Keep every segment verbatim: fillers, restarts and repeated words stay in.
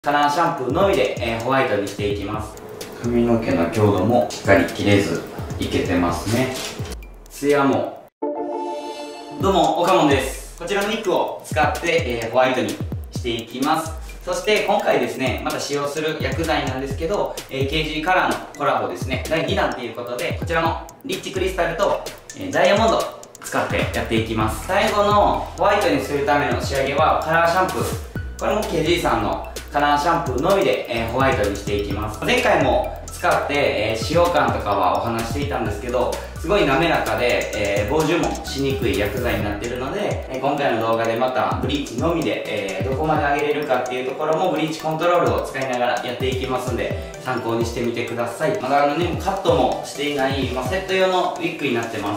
カラーシャンプーのみで、えー、ホワイトにしていきます。髪の毛の強度もしっかり切れずいけてますね。ツヤも。どうも、岡門です。こちらのニックを使って、えー、ホワイトにしていきます。そして今回ですね、また使用する薬剤なんですけど、えー、ケージー カラーのコラボですね、だいにだんということで、こちらのリッチクリスタルと、えー、ダイヤモンド使ってやっていきます。最後のホワイトにするための仕上げはカラーシャンプー。これも ケージー さんのカラーシャンプーのみで、えー、ホワイトにしていきます。前回も使って、えー、使用感とかはお話していたんですけど、すごい滑らかで、えー、防除もしにくい薬剤になっているので、えー、今回の動画でまたブリーチのみで、えー、どこまで上げれるかっていうところもブリーチコントロールを使いながらやっていきますんで、参考にしてみてください。まだあのね、カットもしていない、まあ、セット用のウィッグになってます。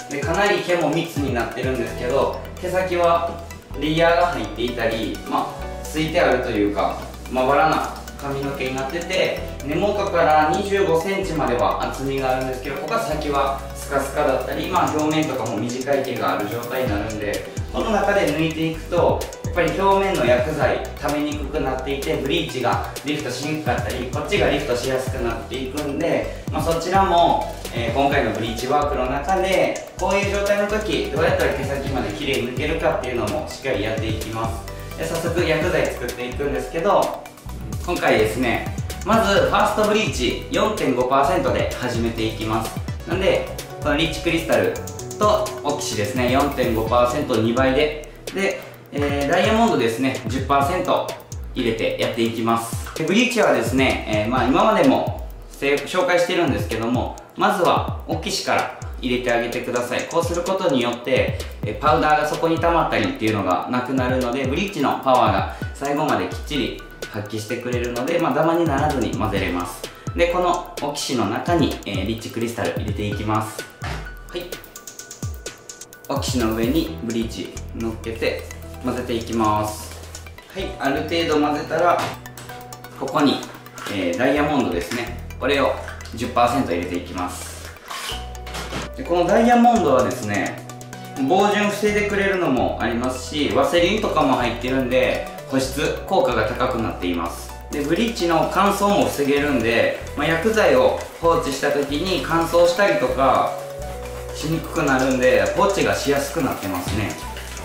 でかなり毛も密になってるんですけど、毛先はレイヤーが入っていたり、まあついてあるというか、まばらな髪の毛になってて、根元からにじゅうごセンチまでは厚みがあるんですけど、ここから先はスカスカだったり、まあ、表面とかも短い毛がある状態になるんで、この中で抜いていくとやっぱり表面の薬剤溜めにくくなっていて、ブリーチがリフトしにくかったり、こっちがリフトしやすくなっていくんで、まあ、そちらも、えー、今回のブリーチワークの中でこういう状態の時どうやったら毛先まで綺麗に抜けるかっていうのもしっかりやっていきます。で早速薬剤作っていくんですけど、今回ですね、まずファーストブリーチ よんてんごパーセント で始めていきます。なんでこのリッチクリスタルとオキシですね よんてんごパーセント にばいでで、えー、ダイヤモンドですね じゅっパーセント 入れてやっていきます。でブリーチはですね、えー、まあ今までも紹介してるんですけども、まずはオキシから入れてあげてください。こうすることによってパウダーがそこに溜まったりっていうのがなくなるので、ブリーチのパワーが最後まできっちり発揮してくれるので、まあ、ダマにならずに混ぜれます。でこのオキシの中に、えー、リッチクリスタル入れていきます。はい、オキシの上にブリーチ乗っけて混ぜていきます。はい、ある程度混ぜたらここに、えー、ダイヤモンドですね、これを じゅっパーセント 入れていきます。でこのダイヤモンドはですね、防塵防いでくれるのもありますし、ワセリンとかも入ってるんで保湿効果が高くなっています。でブリーチの乾燥も防げるんで、まあ、薬剤を放置した時に乾燥したりとかしにくくなるんで放置がしやすくなってますね。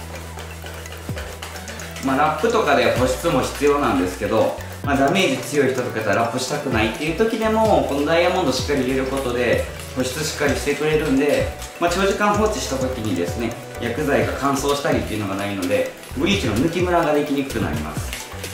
まあ、ラップとかで保湿も必要なんですけど、まあ、ダメージ強い人とかだったらラップしたくないっていう時でもこのダイヤモンドしっかり入れることで保湿しっかりしてくれるんで、まあ、長時間放置した時にですね、薬剤が乾燥したりっていうのがないのでブリーチの抜きムラができにくくなります。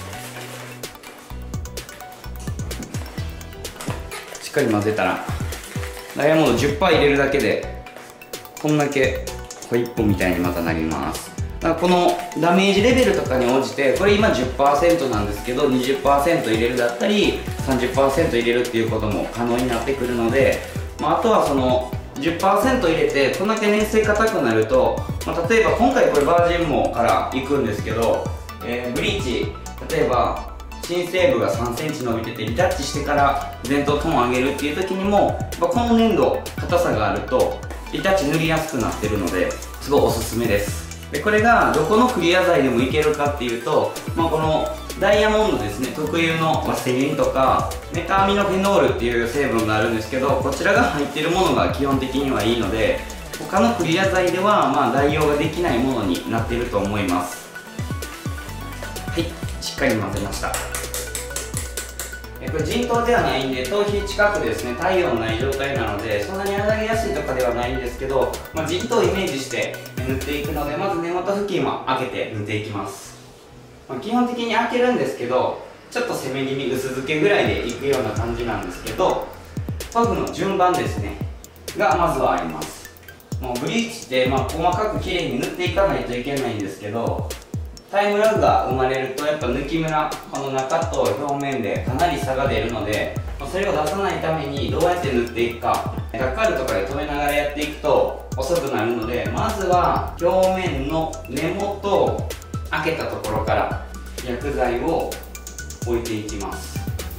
しっかり混ぜたらダイヤモンド じゅっパーセント 入れるだけでこんだけホイップみたいにまたなります。だからこのダメージレベルとかに応じて、これ今 じゅっパーセント なんですけど にじゅっパーセント 入れるだったり さんじゅっパーセント 入れるっていうことも可能になってくるので、まあ、あとはその じゅっパーセント 入れてこんだけ粘性硬くなると、まあ、例えば今回これバージンモからいくんですけど、えー、ブリーチ例えば新生部がさんセンチ伸びててリタッチしてから前頭トーン上げるっていう時にも、この粘度硬さがあるとリタッチ塗りやすくなってるのですごいおすすめです。でこれがどこのクリア剤でもいけるかっていうと、まあ、このダイヤモンドですね、特有のワセリンとかメタアミノフェノールっていう成分があるんですけど、こちらが入ってるものが基本的にはいいので、他のクリア剤ではまあ代用ができないものになっていると思います。はい、しっかり混ぜました。これ浸透ではないんで頭皮近くですね、体温ない状態なのでそんなに洗いやすいとかではないんですけど、まあ、浸透をイメージして塗っていくので、まず根元付近は開けて塗っていきます。まあ、基本的に開けるんですけど、ちょっと攻め気味薄付けぐらいでいくような感じなんですけど、パフの順番ですねがまずはあります。もうブリーチってまあ細かくきれいに塗っていかないといけないんですけど、タイムラグが生まれるとやっぱ抜きムラ、この中と表面でかなり差が出るので、それを出さないためにどうやって塗っていくか、ガッカールとかで止めながらやっていくと遅くなるので、まずは表面の根元を開けたところから薬剤を置いていきます。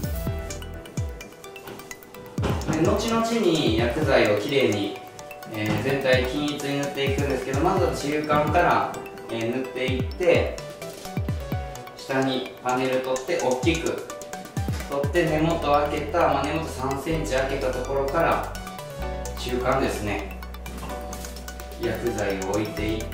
で後々に薬剤をきれいに、えー、全体均一に塗っていくんですけど、まずは中間から、えー、塗っていって、 下にパネル取って大きく取って根元開けた、まあ、根元さんセンチ開けたところから中間ですね、薬剤を置いていって、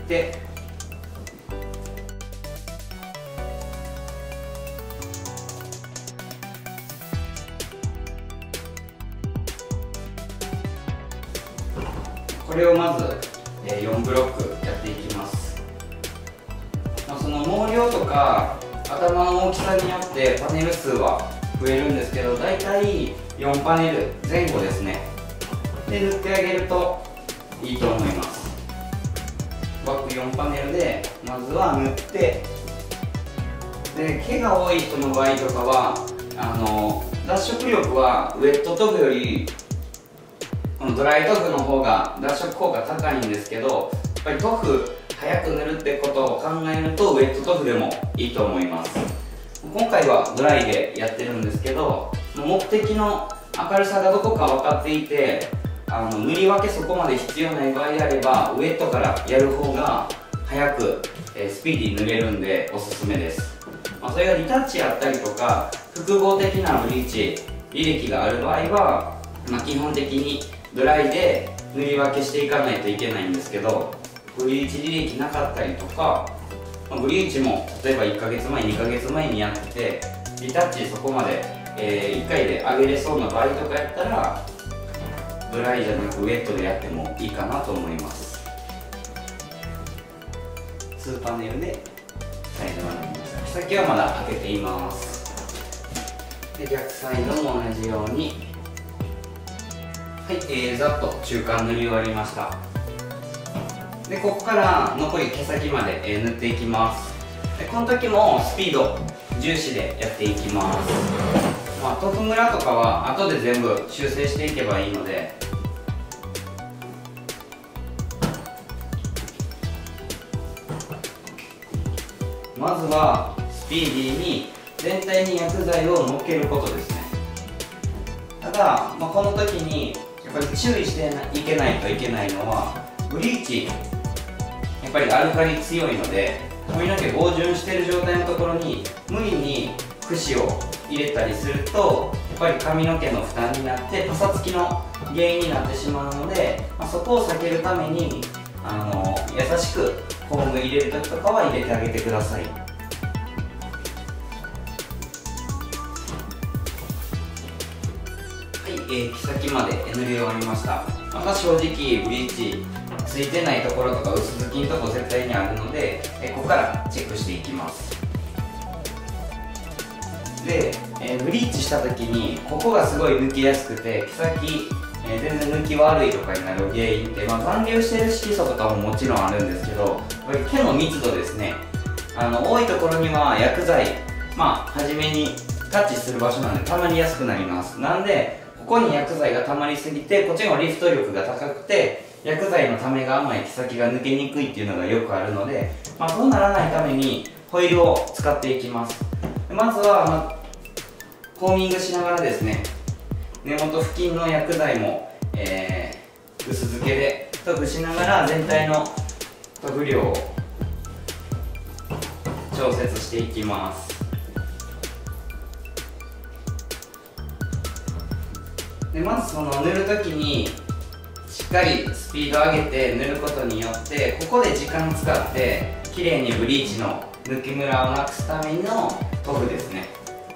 これをまずよんブロックやっていきます。まあ、その毛量とか頭の大きさによってパネル数は増えるんですけど、だいたいよんパネルぜん後ですね。で塗ってあげるといいと思います。枠よんパネルでまずは塗って、で毛が多い人の場合とかはあの脱色力はウェット塗布よりこのドライ塗布の方が脱色効果高いんですけど、やっぱり塗布早く塗るってことを考えるとウェット塗布でもいいと思います。今回はドライでやってるんですけど、目的の明るさがどこか分かっていて、あの塗り分けそこまで必要ない場合であればウェットからやる方が早く、えー、スピーディーに塗れるんでおすすめです。まあ、それがリタッチやったりとか複合的なブリーチ履歴がある場合は、まあ、基本的にドライで塗り分けしていかないといけないんですけど、ブリーチ履歴なかったりとか、まあ、ブリーチも例えばいっかげつまえにかげつまえにやっててリタッチそこまで、えー、いっかいで上げれそうな場合とかやったらドライじゃなくウェットでやってもいいかなと思います。にパネルでサイドはなりました。先はまだ開けています。で逆サイドも同じように、はい、えー、ざっと中間塗り終わりました。でここから残り毛先まで、えー、塗っていきます。でこの時もスピード重視でやっていきます。まあ、塗布ムラとかは後で全部修正していけばいいので、まずはスピーディーに全体に薬剤をのっけることですね。ただ、まあ、この時にやっぱり注意していけないといけないのはブリーチやっぱりアルカリ強いので、髪の毛防潤してる状態のところに無理に櫛を入れたりするとやっぱり髪の毛の負担になってパサつきの原因になってしまうので、まあ、そこを避けるためにあの優しくコーム入れる時とかは入れてあげてください。はい、えー、毛先まで塗り終わりました。また正直ブリーチついてないところとか薄付きのとこ絶対にあるので、えここからチェックしていきます。で、えー、ブリーチした時にここがすごい抜きやすくて毛先、えー、全然抜き悪いとかになる原因って、まあ、残留してる色素とかももちろんあるんですけど、これ毛の密度ですね。あの多いところには薬剤、まあ初めにタッチする場所なんで溜まりやすくなります。なんでここに薬剤が溜まりすぎてこっちのリフト力が高くて薬剤のためが甘い毛先が抜けにくいっていうのがよくあるので、まあ、そうならないためにホイールを使っていきます。まずは、まあ、コーミングしながらですね、根元付近の薬剤も、えー、薄付けで塗布しながら全体の塗布量を調節していきます。でまずその塗るときにしっかりスピードを上げて塗ることによってここで時間使ってきれいにブリーチの抜きムラをなくすための塗布ですね。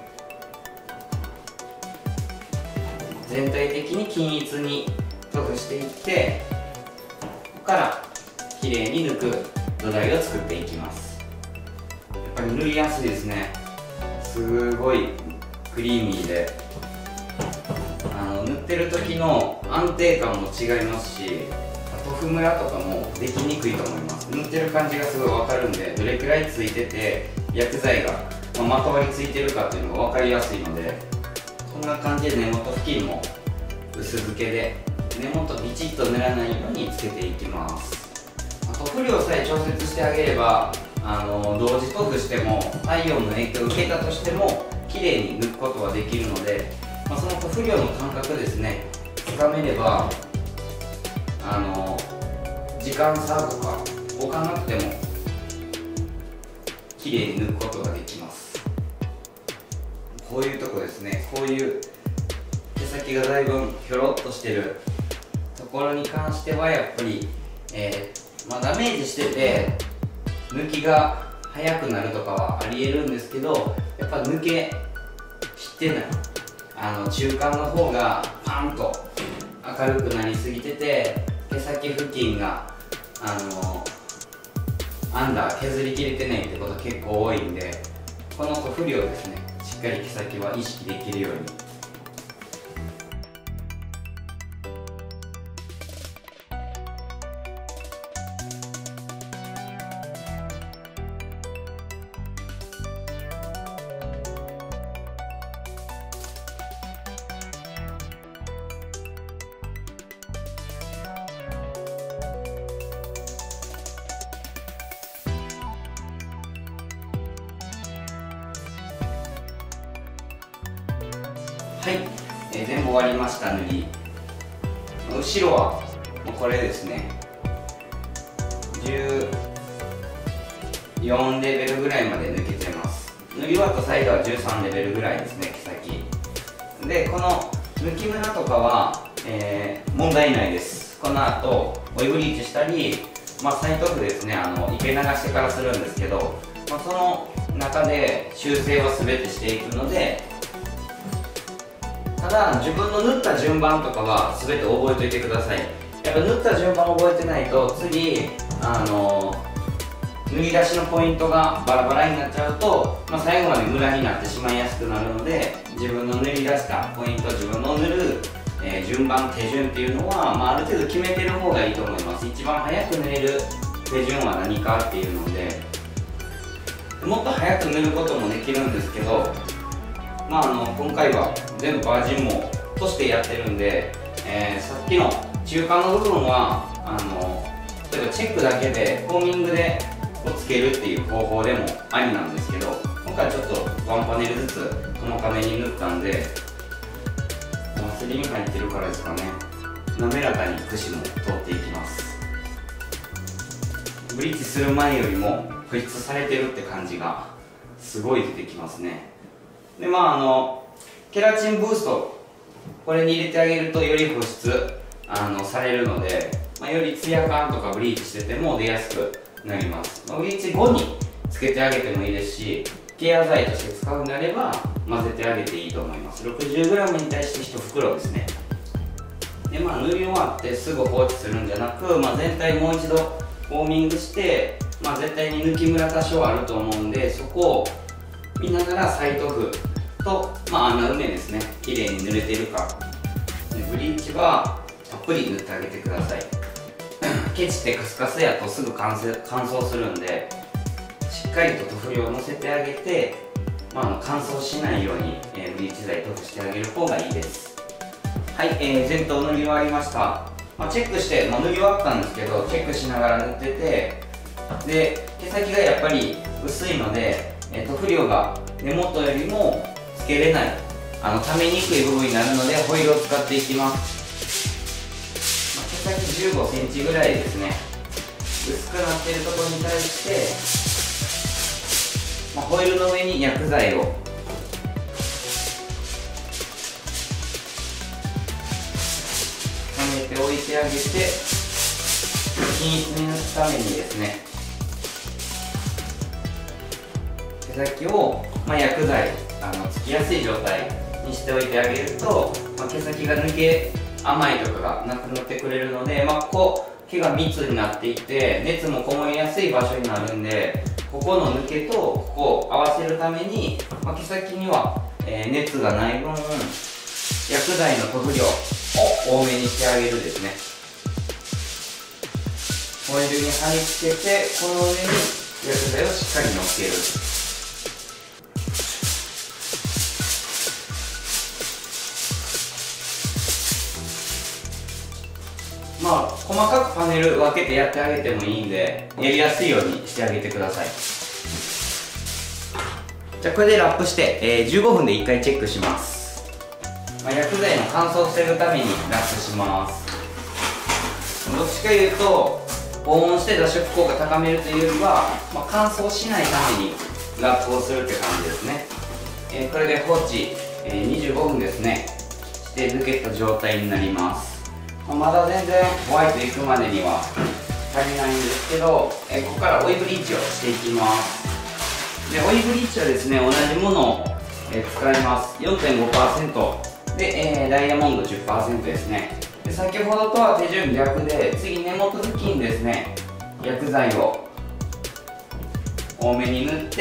全体的に均一に塗布していってここからきれいに抜く土台を作っていきます。やっぱり塗りやすいですね。すごいクリーミーであの塗ってる時の安定感も違いますし、塗布ムラとかもできにくいと思います。塗ってる感じがすごい分かるんで、どれくらいついてて薬剤が、まあ、まとわりついてるかっていうのが分かりやすいので、こんな感じで根元付近も薄付けで根元ビチッと塗らないようにつけていきます。塗布量さえ調節してあげればあの同時塗布しても体温の影響を受けたとしても綺麗に抜くことはできるので、まあ、その塗布量の感覚ですねつかめればあの時間差とか置かなくても綺麗に抜くことができます。 こういうとこですね、こういう毛先がだいぶひょろっとしてるところに関してはやっぱり、えーまあ、ダメージしてて抜きが早くなるとかはありえるんですけど、やっぱ抜けきってない、あの中間の方がパンと明るくなりすぎてて、毛先付近があのアンダー削りきれてないってこと結構多いんで、この塗布量ですね、しっかり毛先は意識できるように。はい、えー、全部終わりました。塗り後ろはもうこれですね、じゅうよんレベルぐらいまで抜けてます。塗り終わったサイドはじゅうさんレベルぐらいですね、毛先で。この抜きムラとかは、えー、問題ないです。この後オイルブリーチしたり、まあ、再塗布ですね、あの池流してからするんですけど、まあ、その中で修正は全てしていくので、ただ自分の塗った順番とかは全て覚えておいてください。やっぱ塗った順番覚えてないと次あの塗り出しのポイントがバラバラになっちゃうと、まあ、最後までムラになってしまいやすくなるので、自分の塗り出したポイント、自分の塗る、えー、順番手順っていうのは、まあ、ある程度決めてる方がいいと思います。一番早く塗れる手順は何かっていうので、もっと早く塗ることもできるんですけど、まあ、あの今回は全部バージンモとしてやってるんで、えー、さっきの中間の部分はあの例えばチェックだけでコーミングでをつけるっていう方法でもありなんですけど、今回ちょっとワンパネルずつ細かめに塗ったんで、ワセリン入ってるからですかね、滑らかに櫛も通っていきます。ブリーチする前よりも保湿されてるって感じがすごい出てきますね。でまああのケラチンブースト、これに入れてあげるとより保湿あのされるので、まあ、よりツヤ感とかブリーチしてても出やすくなります。まあ、ブリーチ後につけてあげてもいいですし、ケア剤として使うのであれば混ぜてあげていいと思います。 ろくじゅうグラム に対していち袋ですね。でまあ塗り終わってすぐ放置するんじゃなく、まあ、全体もう一度ウォーミングして、まあ、絶対に抜きムラ多少あると思うんで、そこを見ながら再塗布と、まあ、穴埋めですね、綺麗に塗れてるか。でブリーチはたっぷり塗ってあげてください。ケチってカスカスやとすぐ乾燥乾燥するんで、しっかりと塗布量をのせてあげて、まあ、あの乾燥しないように、えー、ブリーチ剤塗布してあげる方がいいです。はい、えー、全頭塗り終わりました。まあ、チェックして、まあ、塗り終わったんですけど、チェックしながら塗ってて、で毛先がやっぱり薄いので、えー、塗布量が根元よりもつけれない、あの溜めにくい部分になるのでホイールを使っていきます。まあ、毛先じゅうごセンチぐらいですね、薄くなっているところに対して、まあ、ホイールの上に薬剤をはめておいてあげて、均一に塗るためにですね、毛先を、まあ、薬剤あのつきやすい状態にしておいてあげると、まあ、毛先が抜け甘いとかがなくなってくれるので、まあ、ここ毛が密になっていって熱もこもりやすい場所になるんで、ここの抜けとここを合わせるために、まあ、毛先には、えー、熱がない分薬剤の塗布量を多めにしてあげるですね。ホイールに貼り付けて、この上に薬剤をしっかりのっける。まあ細かくパネル分けてやってあげてもいいんで、やりやすいようにしてあげてください。じゃあこれでラップして、えー、じゅうごふんでいっかいチェックします。まあ、薬剤の乾燥を防ぐためにラップします。どっちかいうと保温して脱色効果高めるというよりは、まあ、乾燥しないためにラップをするって感じですね。 えー、これで放置、えー、にじゅうごふんですねして抜けた状態になります。まあ、まだ全然ホワイトいくまでには足りないんですけど、えー、ここからオイルブリーチをしていきます。でオイルブリーチはですね同じものを、えー、使います。 よんてんごパーセント で、えー、ダイヤモンド じゅっパーセント ですね。で先ほどとは手順逆で、次根元付近ですね薬剤を多めに塗って、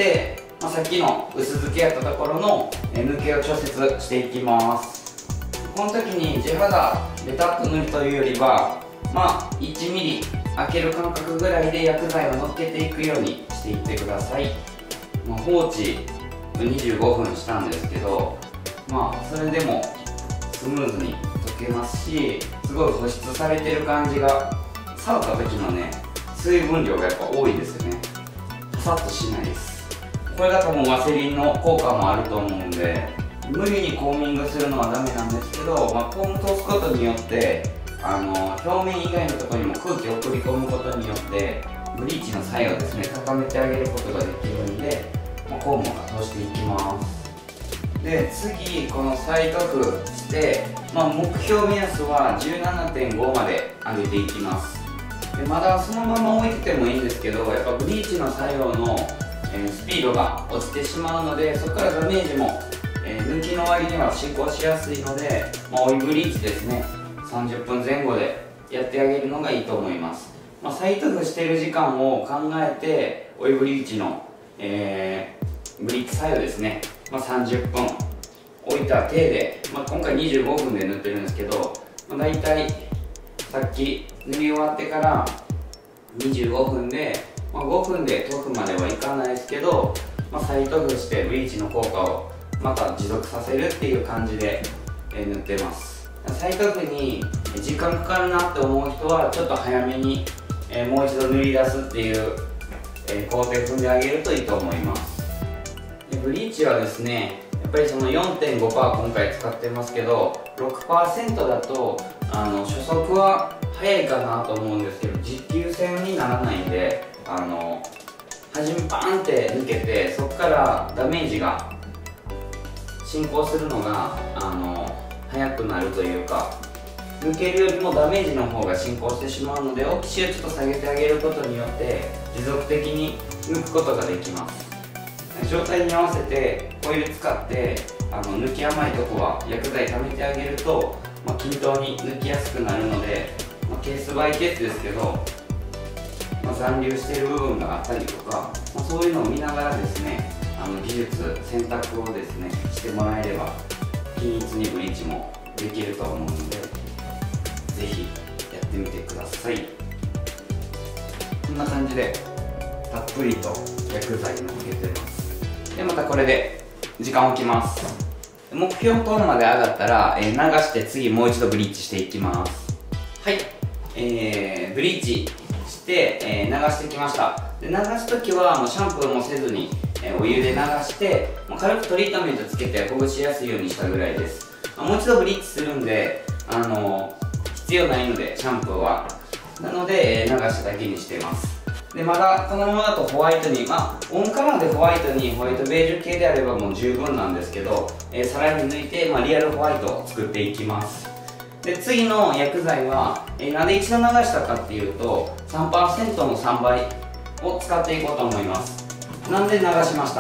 まあ、さっきの薄付けやったところの抜けを調節していきます。この時に地肌ベタッと塗るというよりは、まあ、いちミリ開ける感覚ぐらいで薬剤を乗っけていくようにしていってください。まあ、放置にじゅうごふんしたんですけど、まあそれでもスムーズに溶けますし、すごい保湿されてる感じが、触った時のね水分量がやっぱ多いですよね。パサッとしないです。これが多分ワセリンの効果もあると思うんで、無理にコーミングするのはダメなんですけど、まあ、コーム通すことによってあの表面以外のところにも空気を送り込むことによってブリーチの作用ですね高めてあげることができるんで、まあ、コームを通していきます。で次この再塗布して、まあ、目標目安は じゅうななてんご まで上げていきます。でまだそのまま置いててもいいんですけど、やっぱブリーチの作用の、えー、スピードが落ちてしまうので、そこからダメージも、えー、抜きの割には進行しやすいので、まあ、オイルブリーチですねさんじゅっぷんぜん後でやってあげるのがいいと思います。まあ、再塗布している時間を考えてオイルブリーチの、えー、ブリーチ作用ですね、まあ、さんじゅっぷん置いた手で、まあ、今回にじゅうごふんで塗ってるんですけど、まあ、大体さっき塗り終わってからにじゅうごふんで、まあ、ごふんで塗布まではいかないですけど、まあ、再塗布してブリーチの効果をまた持続させるっていう感じで、えー、塗ってます。再塗布に時間かかるなって思う人はちょっと早めに、えー、もう一度塗り出すっていう、えー、工程を踏んであげるといいと思います。でブリーチはですねやっぱりその よんてんごパーセント 今回使ってますけど ろくパーセント だとあの初速は速いかなと思うんですけど持久戦にならないんで、あの初めバーンって抜けてそこからダメージが進行するのがあの速くなるというか、抜けるよりもダメージの方が進行してしまうので、オキシをちょっと下げてあげることによって持続的に抜くことができます。状態に合わせてホイール使ってあの抜き甘いとこは薬剤溜めてあげると、まあ、均等に抜きやすくなるので、まあ、ケースバイケースですけど、まあ、残留している部分があったりとか、まあ、そういうのを見ながらですねあの技術選択をですねしてもらえれば均一にブリーチもできると思うので、ぜひやってみてください。こんな感じでたっぷりと薬剤をのっけてます。でまたこれで時間を置きます。目標トーンまで上がったら、えー、流して次もう一度ブリーチしていきます。はい、えー、ブリーチして、えー、流してきました。で流す時はもうシャンプーもせずに、えー、お湯で流してもう軽くトリートメントつけてほぐしやすいようにしたぐらいです。もう一度ブリーチするんで、あのー、必要ないのでシャンプーはなので、えー、流しただけにしています。でまだこのままだとホワイトに、まあオンカラーでホワイトにホワイトベージュ系であればもう十分なんですけど、えー、さらに抜いて、まあ、リアルホワイトを作っていきます。で次の薬剤は、えー、なんで一度流したかっていうと さんパーセント のさんばいを使っていこうと思います。なんで流しました。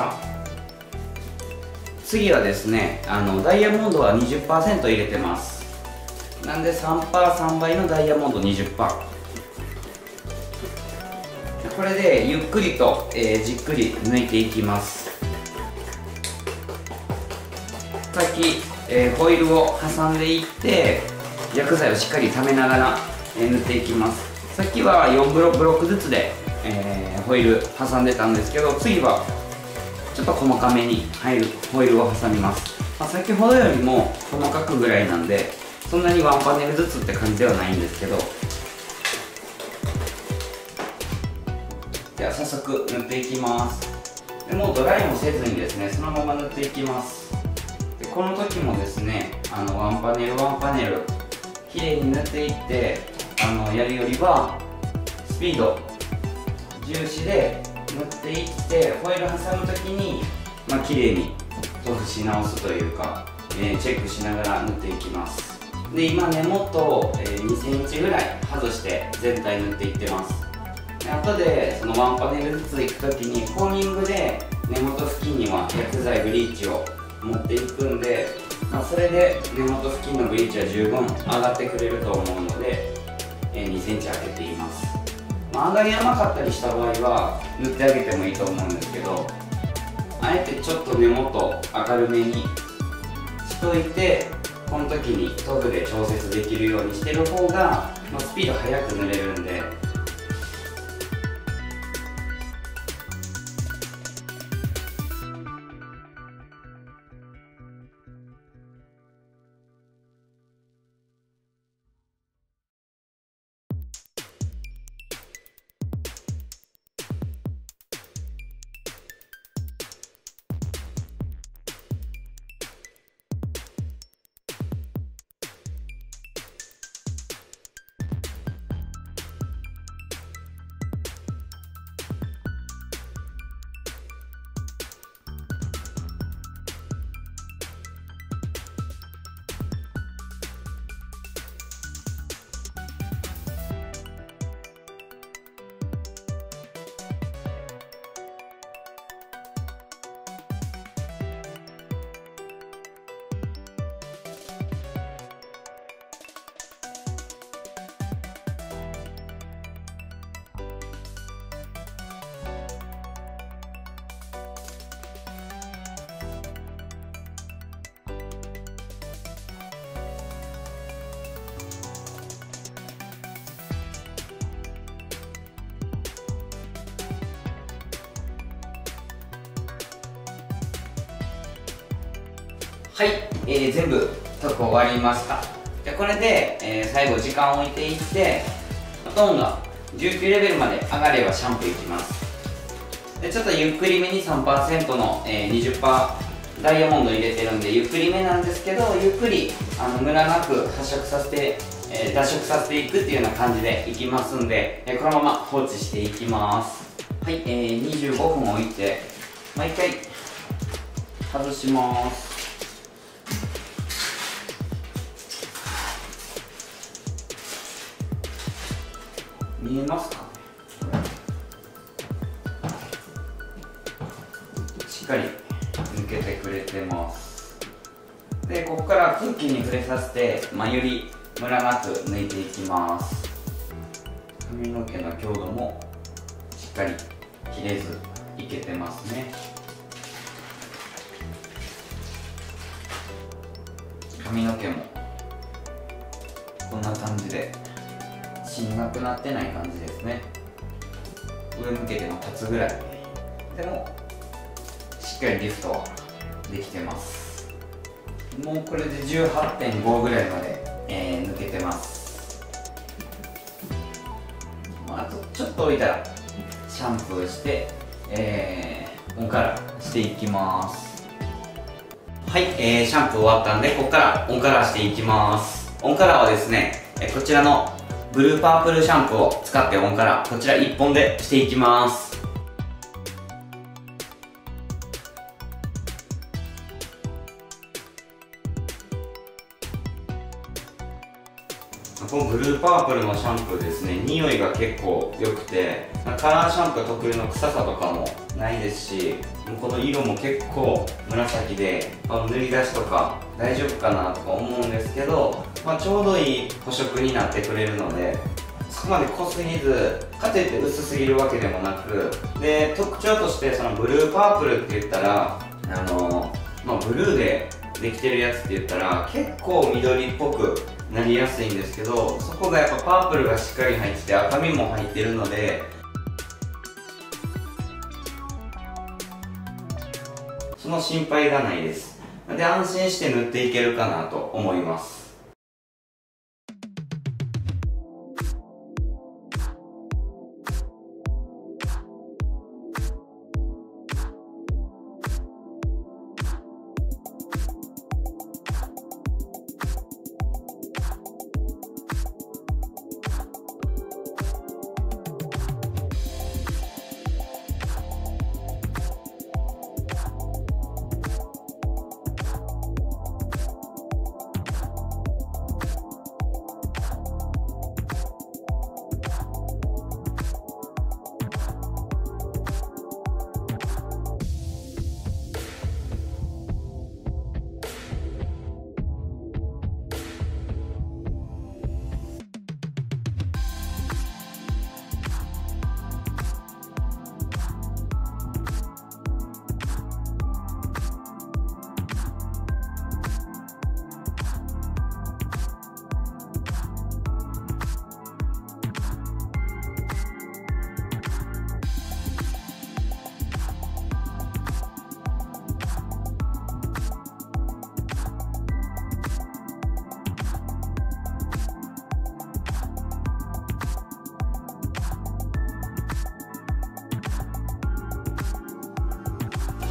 次はですねあのダイヤモンドは にじゅっパーセント 入れてます。なんで さんパーセントさんばいのダイヤモンド にじゅっパーセント、これでゆっくりと、えー、じっくり抜いていきます。さっき、えー、ホイールを挟んでいって薬剤をしっかり溜めながら、えー、塗っていきます。さっきはよんブロックずつで、えー、ホイール挟んでたんですけど、次はちょっと細かめに入るホイールを挟みます。まあ、先ほどよりも細かくぐらいなんでそんなにワンパネルずつって感じではないんですけど、では早速塗っていきます。でもうドライもせずにですねそのまま塗っていきます。でこの時もですねあのワンパネルワンパネルきれいに塗っていってあのやるよりはスピード重視で塗っていってホイール挟む時にまあ綺麗に塗布し直すというか、えー、チェックしながら塗っていきます。で今根元を、えー、にセンチぐらい外して全体塗っていってます。で後でそのワンパネルずついく時にコーミングで根元付近には薬剤ブリーチを持っていくんで、まあ、それで根元付近のブリーチは十分上がってくれると思うので、えー、にセンチ開けています。まあ、上がり甘かったりした場合は塗ってあげてもいいと思うんですけど、あえてちょっと根元明るめにしといて、この時に塗布で調節できるようにしてる方が、まあ、スピード速く塗れるんで。はい、えー、全部塗布終わりました。じゃこれで、えー、最後時間を置いていって、トーンがじゅうきゅうレベルまで上がればシャンプーいきます。でちょっとゆっくりめに さんパーセント の、えー、にじゅっパーセント ダイヤモンド入れてるんでゆっくりめなんですけど、ゆっくりあのムラなく発色させて、えー、脱色させていくっていうような感じでいきますんで、えー、このまま放置していきます。はい、えー、にじゅうごふん置いて毎回外します。見えますかね。しっかり抜けてくれてます。でここから空気に触れさせて、まあ、よりムラなく抜いていきます。髪の毛の強度もしっかり切れずいけてますね。髪の毛もこんな感じでしんなくなってない感じですね。上向けても立つぐらいでもしっかりリフトはできてます。もうこれで じゅうはってんご ぐらいまで、えー、抜けてます。あとちょっと置いたらシャンプーして、えー、オンカラーしていきます。はい、えー、シャンプー終わったんでここからオンカラーしていきます。オンカラーはですね、えこちらのブルーパープルシャンプーを使ってオンカラーこちらいっぽんでしていきます。このブルーパープルのシャンプーですね、匂いが結構良くて、カラーシャンプー特有の臭さとかもないですし、この色も結構紫で、まあ、塗り出しとか大丈夫かなとか思うんですけど、まあ、ちょうどいい補色になってくれるので、そこまで濃すぎずかといって薄すぎるわけでもなく、で特徴としてそのブルーパープルって言ったらあの、まあ、ブルーでできてるやつって言ったら結構緑っぽくなりやすいんですけど、そこがやっぱパープルがしっかり入ってて赤みも入ってるので、その心配がないです。で安心して塗っていけるかなと思います。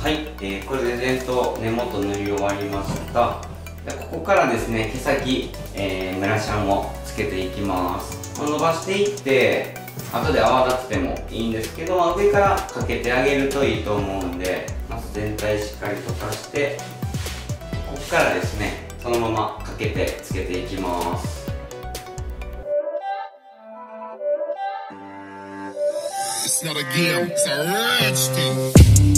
はい、えー、これで全頭根元塗り終わりました。ここからですね、毛先、えー、ムラシャンをつけていきます。伸ばしていって後で泡立ててもいいんですけど、まあ、上からかけてあげるといいと思うんで、まず全体しっかり溶かして、ここからですねそのままかけてつけていきます。It's not a game, it's a rich thing.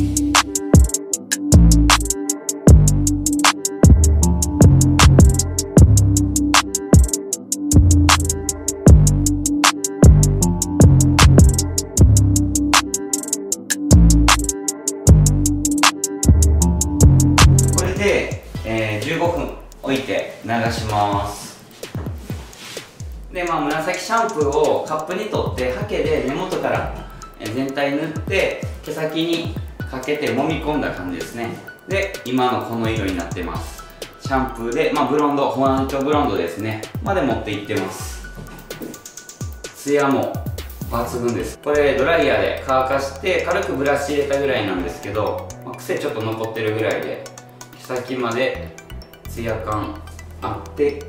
これで、えー、じゅうごふん置いて流します。で、まあ、紫シャンプーをカップに取ってハケで根元から全体塗って毛先にかけて揉み込んだ感じですね。で、今のこの色になってます。シャンプーで、まあ、ブロンド、ホワイトブロンドですねまで持っていってます。ツヤも抜群です。これドライヤーで乾かして軽くブラシ入れたぐらいなんですけど、まあ、癖ちょっと残ってるぐらいで毛先までツヤ感あって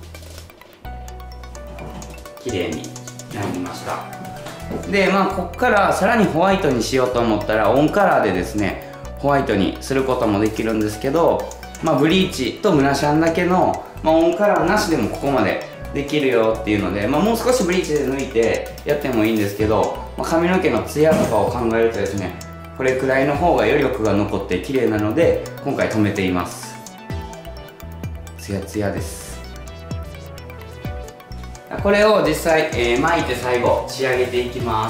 綺麗になりました。で、まあこっからさらにホワイトにしようと思ったらオンカラーでですねホワイトにすることもできるんですけど、まあ、ブリーチとムラシャンだけの、まあ、オンカラーなしでもここまでできるよっていうので、まあ、もう少しブリーチで抜いてやってもいいんですけど、まあ、髪の毛のツヤとかを考えるとですねこれくらいの方が余力が残って綺麗なので今回止めています。ツヤツヤです。これを実際、えー、巻いて最後仕上げていきます。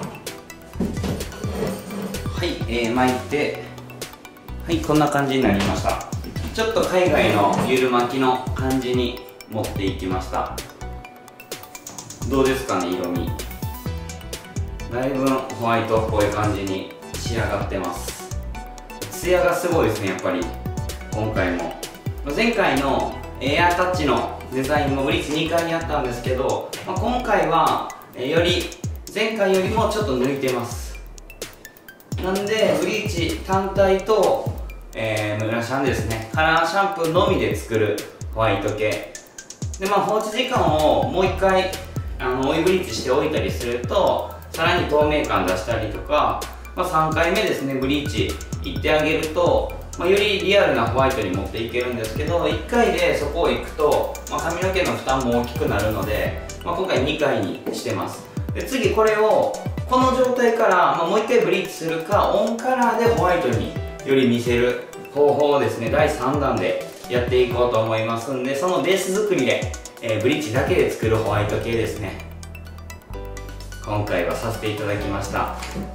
はい、えー、巻いてはいこんな感じになりました。ちょっと海外のゆる巻きの感じに持っていきました。どうですかね、色味だいぶホワイトっぽい感じに仕上がってます。ツヤがすごいですね。やっぱり今回も前回のエアタッチのデザインもブリーチにかいやったんですけど、まあ、今回はより前回よりもちょっと抜いてます。なんでブリーチ単体と、えー、ムラシャンですねカラーシャンプーのみで作るホワイト系で、まあ、放置時間をもういっかいあの追いブリーチしておいたりするとさらに透明感出したりとか、まあ、さんかいめですねブリーチいってあげると、まあ、よりリアルなホワイトに持っていけるんですけど、いっかいでそこをいくと、まあ、髪の毛の負担も大きくなるので、まあ、今回にかいにしてます。で次これをこの状態から、まあ、もういっかいブリーチするかオンカラーでホワイトにより見せる方法をですねだいさんだんでやっていこうと思いますんで、そのベース作りで、えー、ブリーチだけで作るホワイト系ですね今回はさせていただきました。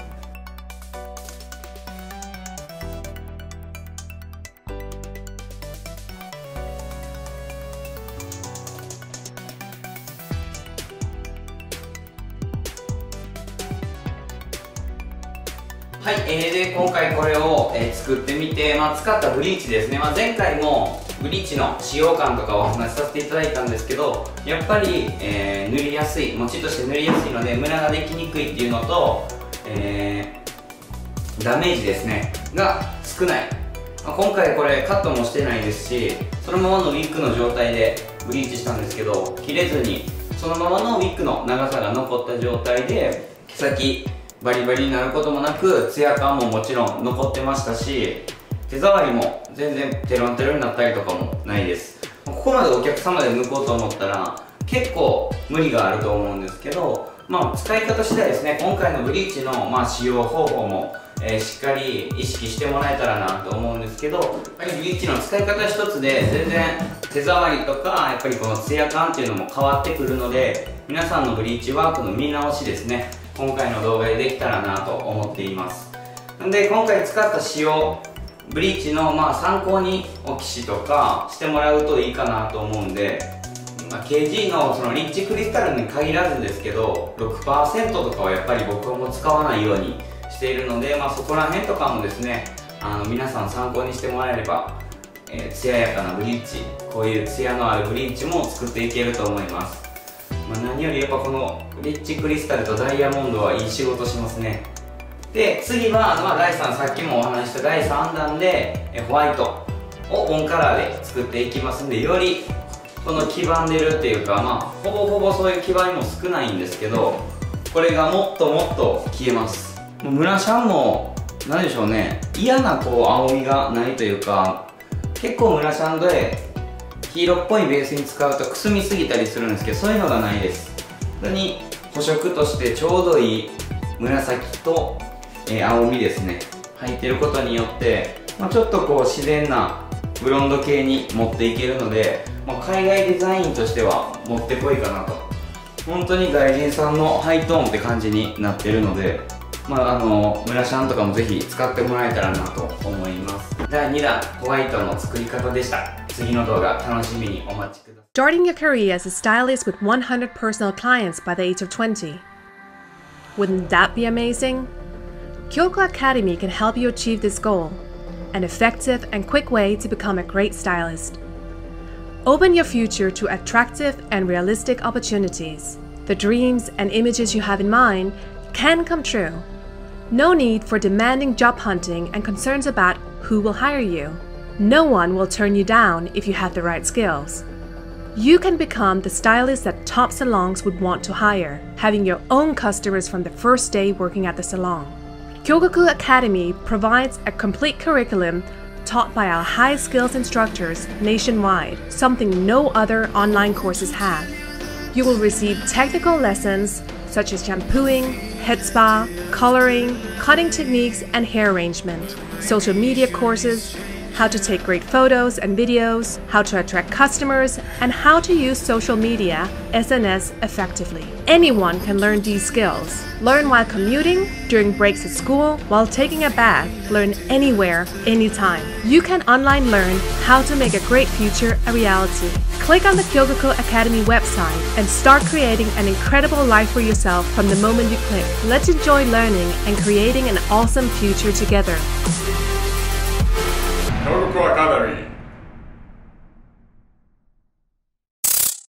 はい、えー、で今回これを、えー、作ってみて、まあ、使ったブリーチですね、まあ、前回もブリーチの使用感とかをお話しさせていただいたんですけど、やっぱり、えー、塗りやすい、もちっとして塗りやすいのでムラができにくいっていうのと、えー、ダメージですねが少ない、まあ、今回これカットもしてないですし、そのままのウィッグの状態でブリーチしたんですけど切れずにそのままのウィッグの長さが残った状態で毛先バリバリになることもなくツヤ感ももちろん残ってましたし、手触りも全然テロンテロになったりとかもないです。ここまでお客様で抜こうと思ったら結構無理があると思うんですけど、まあ、使い方次第ですね。今回のブリーチの、まあ、使用方法も、えー、しっかり意識してもらえたらなと思うんですけど、やっぱりブリーチの使い方一つで全然手触りとかやっぱりこのツヤ感っていうのも変わってくるので、皆さんのブリーチワークの見直しですね今回の動画でできたらなと思っています。なんで今回使った仕様ブリーチのまあ参考にオキシとかしてもらうといいかなと思うんで、まあ、ケージー のそのリッチクリスタルに限らずですけど ろくパーセント とかはやっぱり僕はもう使わないようにしているので、まあ、そこら辺とかもですねあの皆さん参考にしてもらえれば、えー、艶やかなブリーチ、こういう艶のあるブリーチも作っていけると思います。まあ、何よりやっぱこのリッチクリスタルとダイヤモンドはいい仕事しますね。 で、次は、まあ、だいさん、さっきもお話ししただいさん弾でえホワイトをオンカラーで作っていきますんで、よりこの黄ばんでるっていうか、まあほぼほぼそういう黄ばみも少ないんですけど、これがもっともっと消えます。もうムラシャンも何でしょうね、嫌なこう青みがないというか、結構ムラシャンで黄色っぽいベースに使うとくすみすぎたりするんですけど、そういうのがないです。本当に補色としてちょうどいい紫と、えー、青みですね、入ってることによって、まあ、ちょっとこう自然なブロンド系に持っていけるので、まあ、海外デザインとしてはもってこいかなと。本当に外人さんのハイトーンって感じになってるので、まあ、あのムラシャンとかもぜひ使ってもらえたらなと思います。だいに弾ホワイトの作り方でした。次の動画楽しみにお待ちください。 Starting your career as a stylist with one hundred personal clients by the age of twenty. Wouldn't that be amazing? Kyoko Academy can help you achieve this goal, an effective and quick way to become a great stylist. Open your future to attractive and realistic opportunities. The dreams and images you have in mind can come true. No need for demanding job hunting and concerns about who will hire you. No one will turn you down if you have the right skills. You can become the stylist that top salons would want to hire, having your own customers from the first day working at the salon. Kyogoku Academy provides a complete curriculum taught by our high skills instructors nationwide, something no other online courses have. You will receive technical lessons such as shampooing, head spa, coloring, cutting techniques, and hair arrangement, social media courses, how to take great photos and videos, how to attract customers, and how to use social media, S N S, effectively. Anyone can learn these skills. Learn while commuting, during breaks at school, while taking a bath. Learn anywhere, anytime. You can online learn how to make a great future a reality. Click on the Kyogoku Academy website and start creating an incredible life for yourself from the moment you click. Let's enjoy learning and creating an awesome future together.